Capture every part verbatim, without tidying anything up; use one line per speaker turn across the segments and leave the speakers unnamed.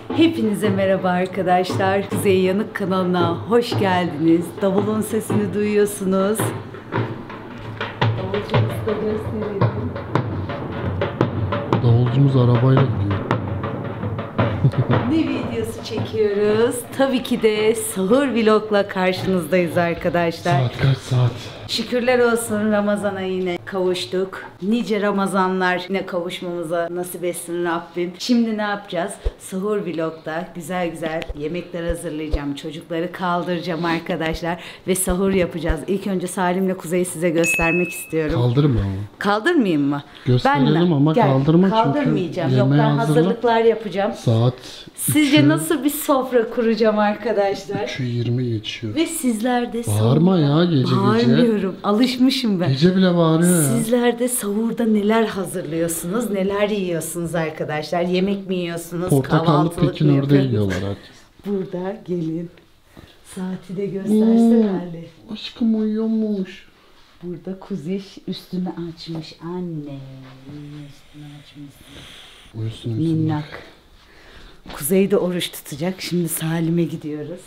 Hepinize merhaba arkadaşlar. Kuzey Yanık kanalına hoş geldiniz. Davulun sesini duyuyorsunuz. Davulcumuzu da gösterelim.
Davulcumuz arabayla gidiyor.
Ne videosu çekiyoruz? Tabii ki de sahur vlogla karşınızdayız arkadaşlar.
Saat kaç saat?
Şükürler olsun Ramazan'a yine kavuştuk. Nice Ramazanlar yine kavuşmamıza nasip etsin Rabbim. Şimdi ne yapacağız? Sahur vlogda güzel güzel yemekler hazırlayacağım. Çocukları kaldıracağım arkadaşlar. Ve sahur yapacağız. İlk önce Salim'le Kuzey'i size göstermek istiyorum.
Kaldırma ama.
Kaldırmayayım mı?
Gösterelim
ben
ama
Gel,
kaldırma çünkü
kaldırmayacağım. Yok ben
hazırla.
hazırlıklar yapacağım.
Saat
Sizce
üçü,
nasıl bir sofra kuracağım arkadaşlar?
üçü yirmi geçiyor.
Ve sizler de
Bağırma ya gece gece.
Bağırmıyorum. Alışmışım ben.
Gece bile bağırıyor ya.
Sizler de sahurda neler hazırlıyorsunuz? Neler yiyorsunuz arkadaşlar? Yemek mi yiyorsunuz?
Portakallı
Kahvaltılık
pekin
mı
ördeği
yapıyorsunuz?
yiyorlar herkes.
Burada gelin. Saati de göstersene Ali.
Aşkım uyuyormuş.
Burada Kuzey üstünü açmış. Anne. Üstünü açmış.
Uyusun uyusun.
Minnak. Kuzey de oruç tutacak. Şimdi Salim'e gidiyoruz.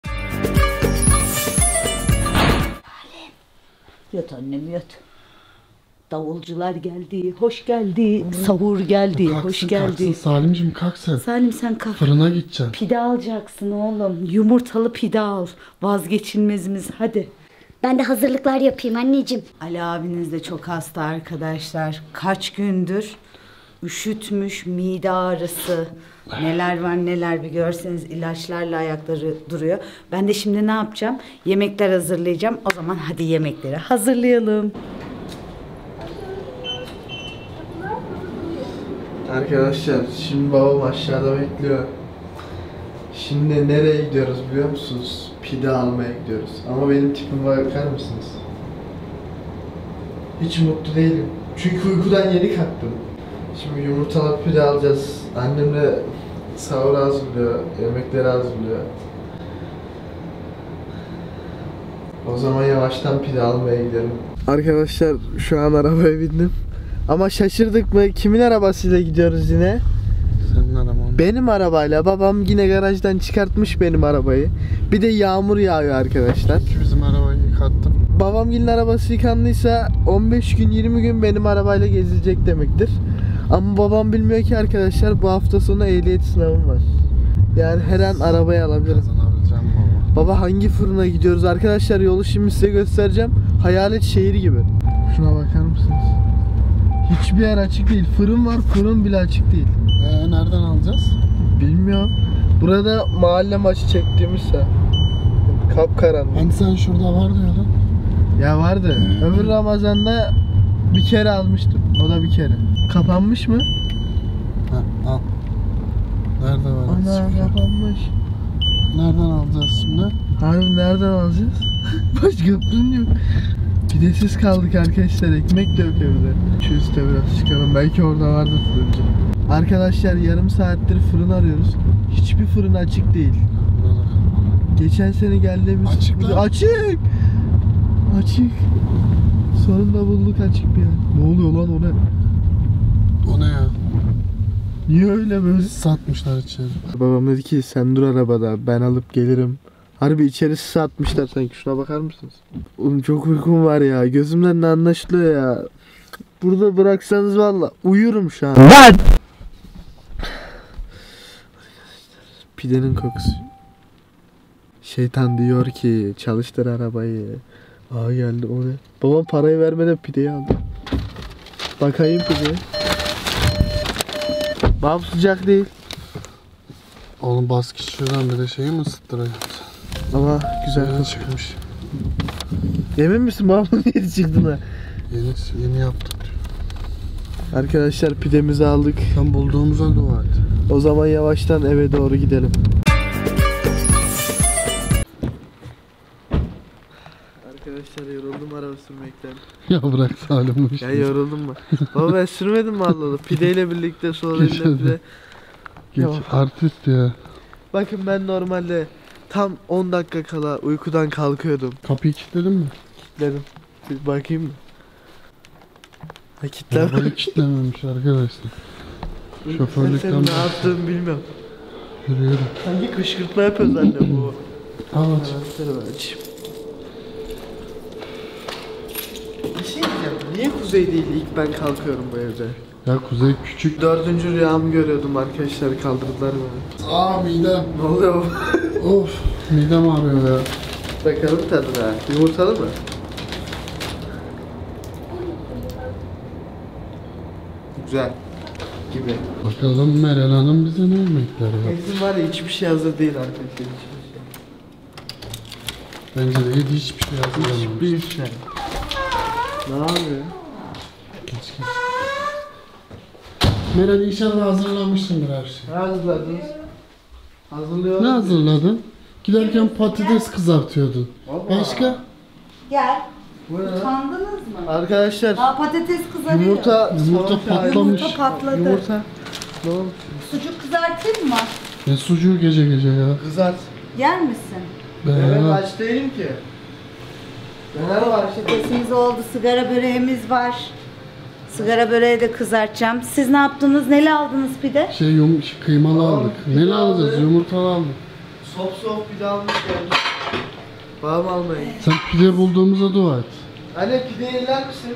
Salim. Yat annem yat. Davulcular geldi. Hoş geldi. Sahur geldi.
Kalksın,
hoş geldi.
Kalksın Salimciğim kalk sen.
Salim sen kalk.
Fırına gideceksin.
Pide alacaksın oğlum. Yumurtalı pide al. Vazgeçilmezimiz. Hadi.
Ben de hazırlıklar yapayım anneciğim.
Ali abiniz de çok hasta arkadaşlar. Kaç gündür üşütmüş, mide ağrısı. Neler var neler bir görseniz ilaçlarla ayakları duruyor. Ben de şimdi ne yapacağım? Yemekler hazırlayacağım. O zaman hadi yemekleri hazırlayalım.
Arkadaşlar şimdi babam aşağıda bekliyor. Şimdi nereye gidiyoruz biliyor musunuz? Pide almaya gidiyoruz. Ama benim tipime bakar mısınız? Hiç mutlu değilim. Çünkü uykudan yeni kalktım. Şimdi yumurtalı pide alacağız. Annem de sahur hazırlıyor, yemekleri hazırlıyor. O zaman yavaştan pide almaya gidelim. Arkadaşlar şu an arabaya bindim. Ama şaşırdık mı? Kimin arabasıyla gidiyoruz yine?
Senin araban.
Benim arabayla. Babam yine garajdan çıkartmış benim arabayı. Bir de yağmur yağıyor arkadaşlar.
Çünkü bizim arabayı yıkattım.
Babamgilin arabası yıkandıysa on beş gün yirmi gün benim arabayla gezilecek demektir. Ama babam bilmiyor ki arkadaşlar bu hafta sonu ehliyet sınavım var. Yani her an arabayı alabilirim.
Kazanabileceğim baba.
Baba hangi fırına gidiyoruz arkadaşlar, yolu şimdi size göstereceğim. Hayalet şehir gibi. Şuna bakar mısınız? Hiçbir yer açık değil. Fırın var, fırın bile açık değil.
Ee, nereden alacağız?
Bilmiyorum. Burada mahalle maçı çektiğimizse kapkaranlık.
Hani sen şurada var diyordun.
Ya vardı. Öbür Ramazan'da bir kere almıştım. O da bir kere. Kapanmış mı?
Ha, al. Nerede var?
Ana kapanmış.
Nereden alacağız şimdi?
Harbi nereden alacağız? Başka fırın yok. Pidesiz kaldık arkadaşlar. Ekmek de yok evde. Şu üstte biraz çıkalım. Belki orada vardır fırıncı. Arkadaşlar yarım saattir fırın arıyoruz. Hiçbir fırın açık değil. Geçen sene geldiğimiz...
Açık lan.
Açık! Açık. Sonunda bulduk açık bir yer. Ne oluyor lan o ne?
O ne ya?
Niye öyle böyle?
Satmışlar içeri.
Babam dedi ki sen dur arabada, ben alıp gelirim. Harbi içerisi satmışlar sanki, şuna bakar mısınız? Oğlum çok uykum var ya, gözümden de anlaşılıyor ya. Burada bıraksanız valla uyurum şu an. Lan! Pidenin kokusu. Şeytan diyor ki çalıştır arabayı. Aa geldi, o ne? Babam parayı vermeden pideyi aldı. Bakayım pideye. Babam sıcak değil.
Oğlum baskı şuradan bir de şeyi mi ısıttırıyor?
Ama güzel
Yeni
kokuyor.
çıkmış.
Emin misin babamın yeri çıktı mı?
Yeni, yeni yaptık.
Arkadaşlar pidemizi aldık.
Sen bulduğumuza dua et.
O zaman yavaştan eve doğru gidelim. Arkadaşlar yoruldum araba sürmekten.
Ya bırak Salim bu işi.
Ya yoruldum mu? Baba ben sürmedim mi Allah'ım? Pideyle birlikte sonra
Geç
eline pide.
Geç
Ya.
artist ya.
Bakın ben normalde tam on dakika kala uykudan kalkıyordum.
Kapıyı kilitledin mi?
Dedim. Bir bakayım mı? Ha kitleme.
Arabayı kilitlememiş arkadaşlar. Şoförlükten
Ben senin ne
bahsediyor.
yaptığımı bilmiyorum.
Yürü yürü.
Sanki kışkırtma yapıyoruz anne bu.
Al aç.
Anahtarı ver açayım. Bir şey diyeceğim. Niye Kuzey değil ilk ben kalkıyorum bu evde?
Ya Kuzey küçük.
Dördüncü rüyamı görüyordum arkadaşlar, kaldırdılar beni.
Aa midem.
Ne oluyor?
Of midem ağrıyor ya.
Bakalım tadına. Yumurtalı mı? Güzel. Gibi.
Bakalım Meral Hanım bize ne yemekler yaptı.
Bizim var ya hiçbir şey hazır değil arkadaşlar. Hiçbir şey.
Bence de yedi hiçbir şey hazırlamamış.
Hiçbir şey. Ne yapıyor?
Geç geç. Meral inşallah hazırlamışsındır her şeyi.
Ne hazırladınız? Hazırlıyor.
Ne hazırladın? Giderken patates kızartıyordun.
Baba.
Başka?
Gel.
Bu ne lan?
Utandınız mı?
Arkadaşlar
Aa, patates kızarıyor.
yumurta
Yumurta
savaşı halinde.
patlamış.
Yumurta patladı.
Yumurta. Ne oldu?
Sucuk kızartayım mı?
Ne sucuğu gece gece ya.
Kızart.
Yer misin?
Ben
Ben
aç değilim ki. Neler var işte.
Patatesimiz oldu, sigara böreğimiz var. Sigara böreği de kızartacağım. Siz ne yaptınız? Neli aldınız pide?
şey yum kıymalı
Tamam,
aldık.
pide
Ne alacağız?
aldık.
Yumurtalı aldık.
Sop sop bir de almış gelmiş. Babam almayın.
Sen pide bulduğumuza dua et.
Anne pide yerler misin?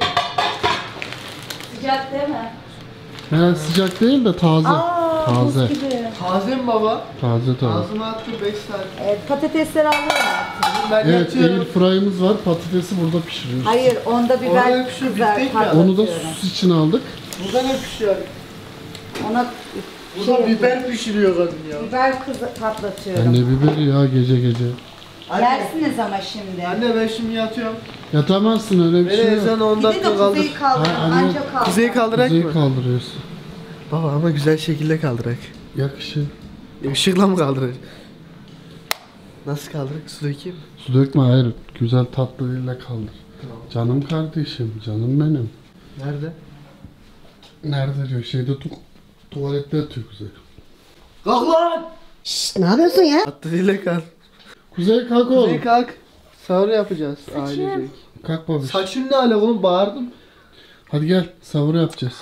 Sıcak değil mi?
Meral sıcak değil de taze.
Aa,
taze.
buz gibi.
Taze mi baba?
Taze taze.
Ağzıma attı beş saat.
Evet, patatesleri alıyorum artık.
Ben
Evet,
yatıyorum.
airfryer'ımız var. Patatesi burada pişiriyoruz.
Hayır, onda biber
Orada pişiyor,
kızar,
biftek mi?
patlatıyorum.
Onu da sos için aldık.
Burada ne pişiyor?
Ona
Burada
şey
biber pişiriyor kadın ya.
biber kızı patlatıyorum.
Ya ne biberi ya gece gece.
Anne,
Yersiniz ama şimdi.
anne ben şimdi yatıyorum.
Yatamazsın öyle bir
Beni
şey
ezan
yok.
on
Bir de
dakika
de
kaldır.
kuzeyi kaldırın,
Ha, anne,
anca kaldır.
Kuzeyi kaldırak
Kuzeyi
mı?
kaldırıyorsun.
Baba ama güzel şekilde kaldırak.
Yakışır.
Işıkla mı kaldırır? Nasıl kaldırak? Su dökeyim mi?
Su dökme hayır. Güzel tatlı dille kaldır. Canım kardeşim, canım benim.
Nerede?
Nerede diyor? Şeyde tu tuvalette yatıyor Kuzey.
Kalk lan!
Şşş, ne yapıyorsun ya?
Attı dile kalk.
Kuzey kalk oğlum.
Kuzey kalk. Sahur yapacağız ailecek.
Kalk babiş.
Saçın ne ala oğlum, bağırdım.
Hadi gel sahur yapacağız.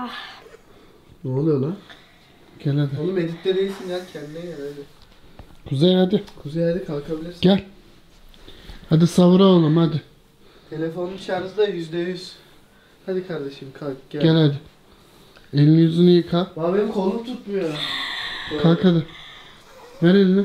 Ne oluyor lan?
Gel hadi.
Oğlum editte değilsin ya, kendine gel hadi.
Kuzey hadi.
Kuzey hadi kalkabilirsin.
Gel. Hadi sahura oğlum hadi.
Telefonun şarjı da yüzde yüz. Hadi kardeşim kalk gel.
Gel hadi. Elini yüzünü yıka.
Baba benim kolum tutmuyor.
Kalk hadi. Ver elini.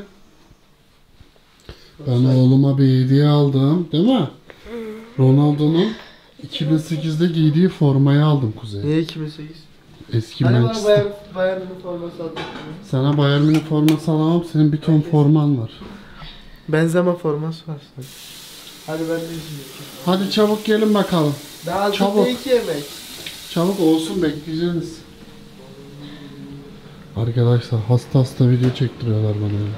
Ben oğluma bir hediye aldım, değil mi? Ronaldo'nun iki bin sekizde giydiği formayı aldım Kuzey.
Niye iki bin sekiz?
Eski
Hani bana
Manchester.
Bayern, Bayern'in forması aldık.
Sana Bayern Münih forması alamam, senin bir ton forman var.
Benzema forması var sanki. Hadi ben de izleyeyim.
Hadi çabuk gelin bakalım.
Daha
Çabuk.
çabuk. iki yemek.
Çabuk olsun, bekleyeceğiz. Arkadaşlar hasta hasta video çektiriyorlar bana ya.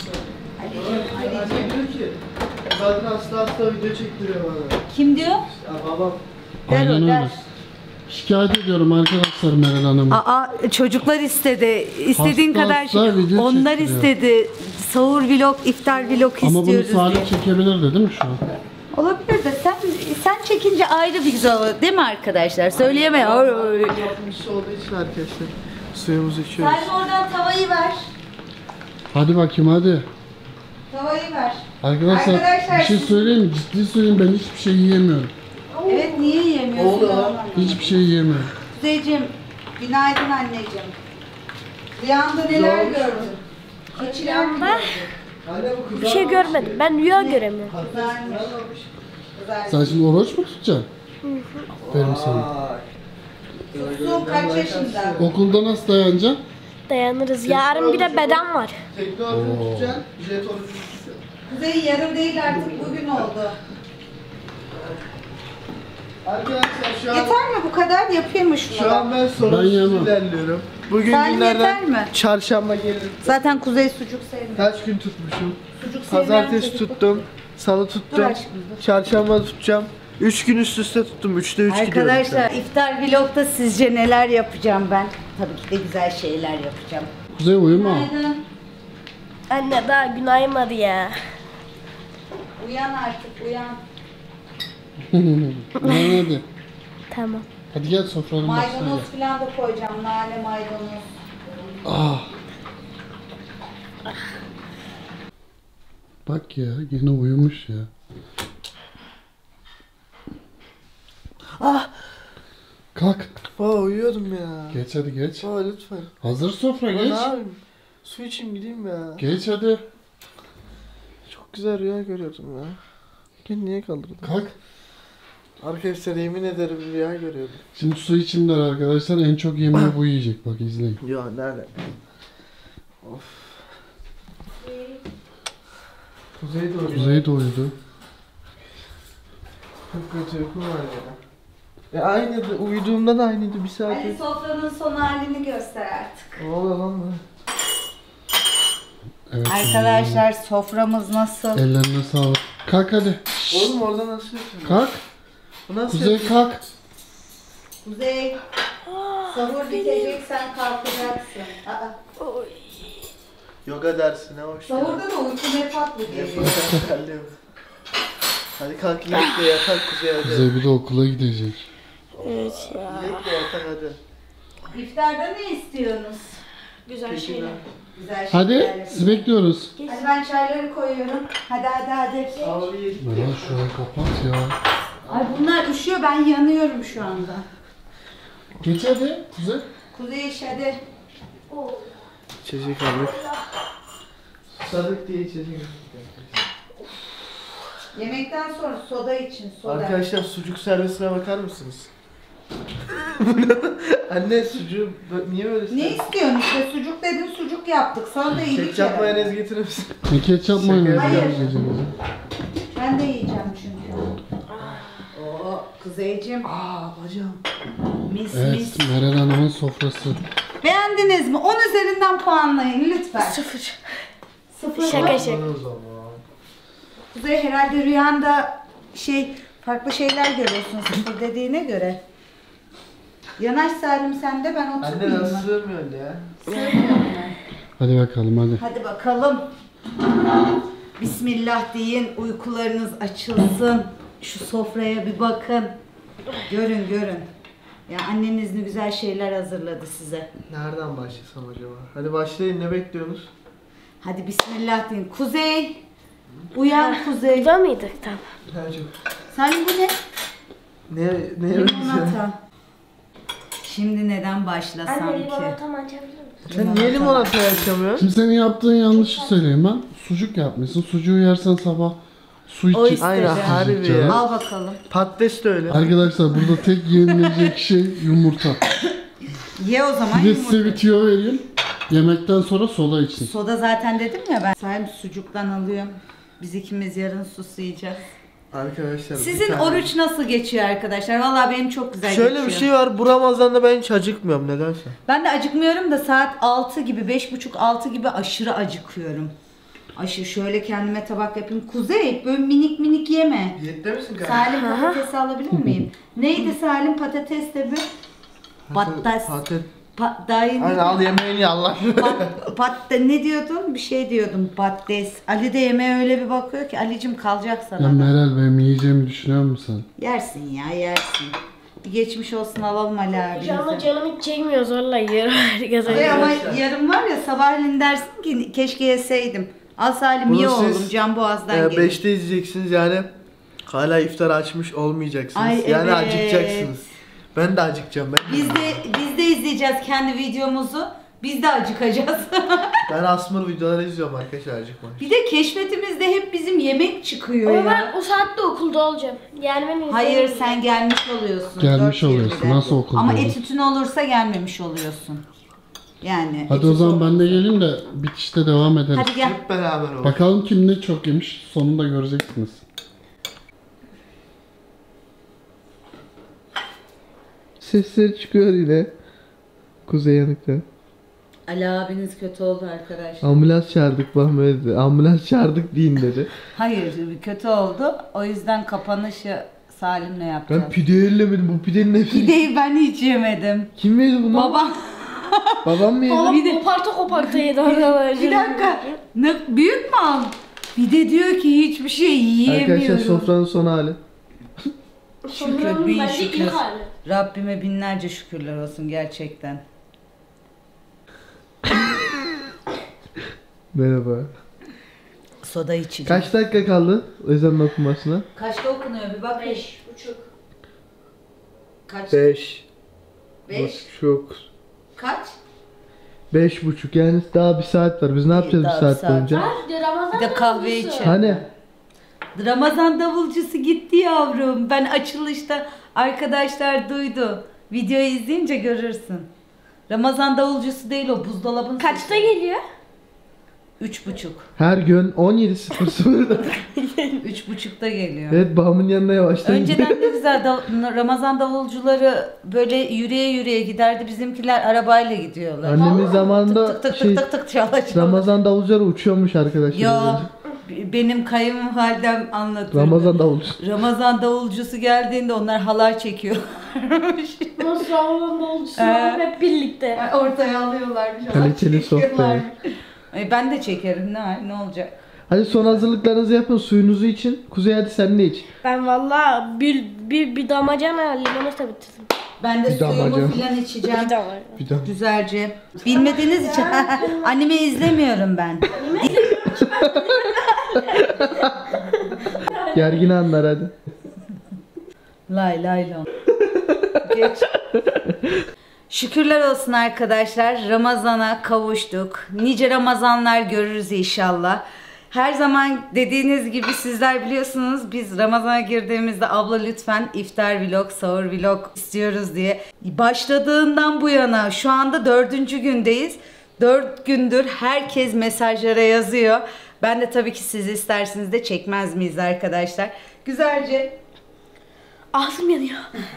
Anne diyor ki, zaten hasta hasta video çektiriyor bana.
Kim diyor?
Ya babam.
Der
Aynen
o,
öyle.
der.
Şikayet ediyorum arkadaşlar Meral Hanım'ı.
Aa, çocuklar istedi. İstediğin
Hasta
kadar şey.
hasta video
Onlar
çektiriyor.
istedi. Sahur vlog, iftar vlog
Ama bunu
istiyoruz
Salih
diye.
çekebilirdi değil mi şu an?
Olabilir de sen sen çekince ayrı bir güzel olur değil mi arkadaşlar? Söyleyemem.
Yapmış olduğu için arkadaşlar suyumuzu içiyoruz.
Sen oradan tavayı ver.
Hadi bakayım hadi.
Tavayı ver.
Arkadaşlar,
Arkadaşlar,
bir şey
siz-
söyleyeyim mi? Ciddi söyleyeyim, ben hiçbir şey yiyemiyorum.
Evet, niye yemiyorsun?
Oldu lan.
Hiçbir şey yiyemiyorum.
Kuzeyciğim, günaydın anneciğim. Rüyanda neler
olmuş?
gördün? Keçiler mi
Rüyamda
gördün?
Anne bu
bir şey görmedim. Ben rüya göremiyorum.
Güzelmiş. Güzel.
Sen şimdi oruç mu tutacaksın? Aferin sana.
Su kaç yaşında?
Okulda nasıl dayanacaksın?
Dayanırız. Yarın bir de beden var.
Teknoloji tutacaksın, jet orucu tutacaksın.
Kuzey yarın değil artık bugün oldu.
Arkadaşlar şu an,
Yeter mi bu kadar? Yapayım mı şunu
şu
da?
an ben
Ben
sorunsuz
yemem.
ilerliyorum. Bugün
Salim
günlerden
yeter mi?
çarşamba gelir.
Zaten Kuzey sucuk sevmiyor.
Kaç gün tutmuşum?
Sucuk sevmeyen
Pazartesi
çocuk.
tuttum, salı
Dur
tuttum,
aşkım, dur.
çarşamba tutacağım. Üç gün üst üste tuttum, üçte üç gidiyorum.
Arkadaşlar iftar vlogda sizce neler yapacağım ben? Tabii ki de güzel şeyler yapacağım.
Kuzey uyuma.
Günaydın.
Anne daha gün aymadı ya.
Uyan artık uyan.
Hadi hadi.
Tamam.
Hadi gel sofranın başına
Maydanoz
gel.
falan da koyacağım. Nane maydanoz.
Ah. Bak ya yine uyumuş ya.
Ah!
Kalk.
Baba uyuyordum ya.
Geç hadi geç.
Baba lütfen.
Hazır sofra
Baba
geç.
ne yapayım? Su içeyim gideyim ya.
Geç hadi.
Çok güzel rüya görüyordum ya. Beni niye kaldırdın?
Kalk.
Arkadaşlar yemin ederim rüya görüyordum.
Şimdi su içimler arkadaşlar. En çok yemeği bu yiyecek. Bak izleyin.
Ya nerede? Of. Kuzey doğru.
Kuzey de uyudu.
Çok kötü uykum var ya. E aynıydı. Uyuduğumda da aynıydı. Bir saat.
Hadi sofranın son halini göster artık.
Ne oluyor lan bu?
Evet.
Arkadaşlar soframız nasıl?
Ellerine sağlık. Kalk hadi.
Oğlum orada nasıl yapıyorsun?
Kalk.
Bu nasıl
Kuzey
yapıyorsun?
kalk.
Kuzey, sahur bitecek sen kalkacaksın. Aa,
Yoga dersine hoş geldin.
sahurda da uyku ne tatlı geliyor.
Hadi kalk yiyek de yatak Kuzey hadi.
Kuzey bir de okula gidecek.
Evet ya.
Yiyek de yatak hadi.
İftarda ne istiyorsunuz?
Güzel şeyler.
Güzel şeyler.
Hadi
yapın.
sizi bekliyoruz.
Hadi ben çayları koyuyorum. Hadi hadi hadi.
Abi yiyek.
Meral şurayı kapat ya.
Ay bunlar üşüyor, ben yanıyorum şu anda.
Geç hadi Kuzey.
Kuzey iş hadi.
İçecek aldık. Susadık diye içecek.
Yemekten sonra soda için soda.
Arkadaşlar sucuk servisine bakar mısınız? Anne sucuğu bö- niye böyle
Ne istiyorsun işte, sucuk dedin, sucuk yaptık. Sana da iyilik
Ketçap
yarar.
mayonez getirir misin?
Ne ketçap mayonez
Hayır.
ya gecemize.
Ben de yiyeceğim çünkü. Oo Kuzeyciğim,
Aa bacağım.
mis
Evet
mis.
Meral Hanım'ın sofrası.
Beğendiniz mi? on üzerinden puanlayın lütfen.
Sıfır.
Sıfır.
Şaka şaka.
Bana o zaman.
Kuzey herhalde rüyanda şey farklı şeyler görüyorsun sıfır dediğine göre. Yanaş Salim sen de, ben
Anne
oturmayayım
nasıl
mı?
sığmıyorsun ya?
Sığmıyorum ben.
Hadi bakalım hadi.
Hadi bakalım. Bismillah deyin, uykularınız açılsın. Şu sofraya bir bakın. Görün görün. Ya anneniz ne güzel şeyler hazırladı size.
Nereden başlasam acaba? Hadi başlayın, ne bekliyorsunuz?
Hadi bismillah deyin. Kuzey. Uyan Kuzey.
Burada mıydık tam?
Hercim.
Salim bu ne?
Ne, neye benziyor?
Limonata. Şimdi neden başlasam
Anne
ki?
limonatamı açabilir misin?
Sen niye limonata açamıyorsun?
Şimdi senin yaptığın yanlışı söyleyeyim ben. Sucuk yapmışsın. Sucuğu yersen sabah su
O
içip.
istedi.
Aynen harbi ya.
Al bakalım.
Patates de öyle.
Arkadaşlar burada tek yenilecek şey yumurta.
Ye o zaman
Bir de
yumurta.
size bir tüyo vereyim. Yemekten sonra soda için.
Soda zaten dedim ya ben. Salim sucuktan alıyorum. Biz ikimiz yarın susayacağız.
Arkadaşlar bir
Sizin
tane-
oruç nasıl geçiyor arkadaşlar? Vallahi benim çok güzel
Şöyle
geçiyor.
bir şey var, bu Ramazan'da ben hiç acıkmıyorum nedense.
Ben de acıkmıyorum da saat altı gibi, beş buçuk altı gibi aşırı acıkıyorum. Aşırı şöyle kendime tabak yapayım. Kuzey böyle minik minik yeme.
Diyette misin kanka?
Salim patatesi alabilir miyim? Neydi Salim patates de bir? Patates.
Patates.
Pa, dayı
Aynen al yemeğini ye Allah.
Pat, pat, ne diyordun? Bir şey diyordum. Patates. Ali de yemeğe öyle bir bakıyor ki Ali'cim kalacak sana.
Ya
da.
Meral benim yiyeceğimi düşünüyor musun
Yersin ya yersin. Bir geçmiş olsun alalım Ali
Hocam ama
abimize.
canım hiç çekmiyor zorla yiyorum. Herkese
Ay ama
Arkadaşlar.
yarın var ya sabahleyin dersin ki keşke yeseydim. Al Salim
Bunu
ye
siz,
oğlum can boğazdan
Ee,
gelir.
beşte izleyeceksiniz yani. Hala iftar açmış olmayacaksınız.
Ay,
yani
evet.
acıkacaksınız. Ben de acıkacağım. Ben,
Biz de biz de izleyeceğiz kendi videomuzu. Biz de acıkacağız.
ben Asmır videoları izliyorum arkadaşlar acıkmayın.
Bir de keşfetimizde hep bizim yemek çıkıyor
Ama
ya.
ben o saatte okulda olacağım. Yani ben
Hayır
izleyemeyeceğim.
sen gelmiş oluyorsun.
Gelmiş
dört
oluyorsun.
yirmide.
Nasıl okulda
Ama
olur?
etütün olursa gelmemiş oluyorsun. Yani.
Hadi o
etüt
zaman
olur.
ben de geleyim de bitişte devam ederiz.
Hadi gel.
Hep beraber olalım.
Bakalım kim ne çok yemiş. Sonunda göreceksiniz.
Sesleri çıkıyor yine. Kuzey yanıkta.
Ali abiniz kötü oldu arkadaşlar.
Ambulans çağırdık Bahmet dedi. Ambulans çağırdık deyin dedi.
Hayır kötü oldu. O yüzden kapanışı Salim'le yapacağız.
Ben pide ellemedim. Bu pidenin hepsini.
Pideyi ben hiç yemedim.
Kim yedi bunu?
Babam.
Babam mı yedi?
Babam
Bir de-
koparta koparta yedi arkadaşlar.
Bir dakika. Ne, büyük mü al? Bir de diyor ki hiçbir şey yiyemiyorum.
Arkadaşlar sofranın son hali.
Şükür, bin
Bence
şükür.
ilk hali.
Rabbime binlerce şükürler olsun gerçekten.
Merhaba.
Soda içeceğim.
Kaç dakika kaldı ezanın okunmasına?
Kaçta okunuyor bir bak.
Beş buçuk.
Kaç?
Beş.
Beş.
Buçuk.
Kaç?
Beş buçuk yani daha bir saat var. Biz ne yapacağız bir
daha bir
saat,
saat.
boyunca?
Hadi Ramazan
Bir de kahve
davulcusu.
içelim.
Hani?
Ramazan davulcusu gitti yavrum. Ben açılışta arkadaşlar duydu. Videoyu izleyince görürsün. Ramazan davulcusu değil o, buzdolabın
Kaçta geliyor?
Üç buçuk.
Her gün on yedi sıfır sıfırda.
Üç buçukta geliyor.
Evet, babamın yanına yavaştan
Önceden ne güzel dav- Ramazan davulcuları böyle yürüye yürüye giderdi. Bizimkiler arabayla gidiyorlar.
Annemin zamanında
tık tık tık
şey,
tık tık tık çala çala.
Ramazan davulcuları uçuyormuş arkadaşlar.
Ya
önce.
b- benim kayınvalidem anlatırdı.
Ramazan davulcusu.
Ramazan davulcusu geldiğinde onlar halay çekiyor.
Nasıl Ramazan davulcusu
Ee,
var hep birlikte.
Ortaya alıyorlarmış.
Kaliteli sohbet.
E, ben de çekerim, ne var, ne olacak?
Hadi son hazırlıklarınızı yapın, suyunuzu için. Kuzey hadi sen de iç.
Ben valla bir, bir, bir damacana limonata bitirdim.
Ben de
Bir
suyumu
damacana.
filan içeceğim.
Bir damacana.
Bir daha.
Güzelce. Bilmediğiniz için anime izlemiyorum ben.
Gergin anlar hadi.
Lay lay lay. Geç. Şükürler olsun arkadaşlar. Ramazana kavuştuk. Nice Ramazanlar görürüz inşallah. Her zaman dediğiniz gibi sizler biliyorsunuz biz Ramazan'a girdiğimizde abla lütfen iftar vlog, sahur vlog istiyoruz diye. Başladığından bu yana şu anda dördüncü gündeyiz. Dört gündür herkes mesajlara yazıyor. Ben de tabii ki siz isterseniz de çekmez miyiz arkadaşlar? Güzelce
Ağzım yanıyor.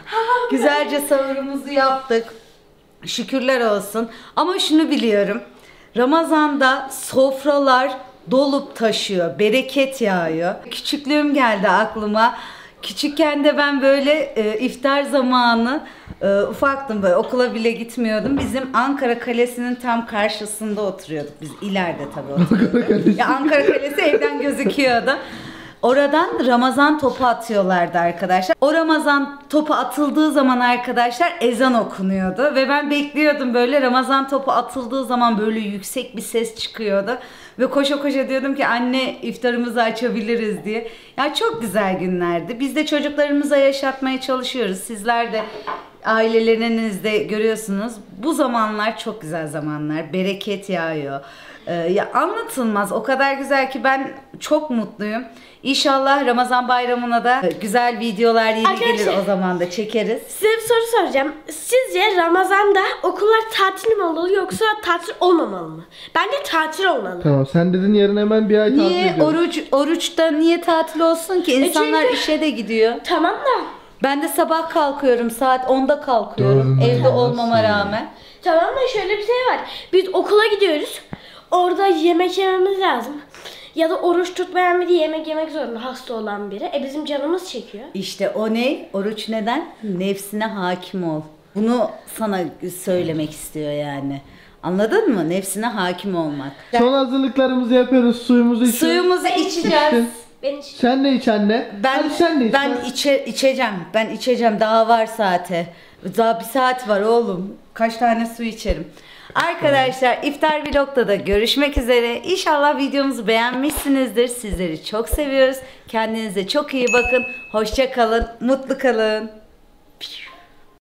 Güzelce sahurumuzu yaptık. Şükürler olsun. Ama şunu biliyorum. Ramazan'da sofralar dolup taşıyor. Bereket yağıyor. Küçüklüğüm geldi aklıma. Küçükken de ben böyle e, iftar zamanı e, ufaktım, böyle okula bile gitmiyordum. Bizim Ankara Kalesi'nin tam karşısında oturuyorduk. Biz ileride tabii oturuyorduk. Ya Ankara Kalesi evden gözüküyordu. Oradan Ramazan topu atıyorlardı arkadaşlar. O Ramazan topu atıldığı zaman arkadaşlar ezan okunuyordu. Ve ben bekliyordum, böyle Ramazan topu atıldığı zaman böyle yüksek bir ses çıkıyordu. Ve koşa koşa diyordum ki anne iftarımızı açabiliriz diye. Ya çok güzel günlerdi. Biz de çocuklarımıza yaşatmaya çalışıyoruz. Sizler de ailelerinizde görüyorsunuz. Bu zamanlar çok güzel zamanlar. Bereket yağıyor. Ee, ya anlatılmaz. O kadar güzel ki ben çok mutluyum. İnşallah Ramazan bayramına da güzel videolar yeni
Arkadaşlar,
gelir, o zaman da çekeriz.
Size bir soru soracağım. Sizce Ramazan'da okullar tatil mi olmalı yoksa tatil olmamalı mı? Bence tatil olmalı.
Tamam, sen dedin yarın hemen bir ay tatil
Niye
ediyoruz.
oruç oruçta niye tatil olsun ki? İnsanlar
çünkü-
işe de gidiyor.
Tamam da.
Ben de sabah kalkıyorum, saat onda kalkıyorum.
Doğru.
Evde olmama rağmen.
Tamam da şöyle bir şey var. Biz okula gidiyoruz. Orada yemek yememiz lazım. Ya da oruç tutmayan biri yemek yemek zorunda, hasta olan biri. E bizim canımız çekiyor.
İşte o ne? Oruç neden? Nefsine hakim ol. Bunu sana söylemek istiyor yani. Anladın mı? Nefsine hakim olmak.
Son hazırlıklarımızı yapıyoruz, suyumuzu içiyoruz.
Suyumuzu içeceğiz.
Ben hiç...
Sen de iç anne.
Ben
Hadi sen de iç.
ben içe, içeceğim. Ben içeceğim. Daha var saate. Daha bir saat var oğlum. Kaç tane su içerim. Arkadaşlar iftar vlogda da görüşmek üzere. İnşallah videomuzu beğenmişsinizdir. Sizleri çok seviyoruz. Kendinize çok iyi bakın. Hoşça kalın. Mutlu kalın.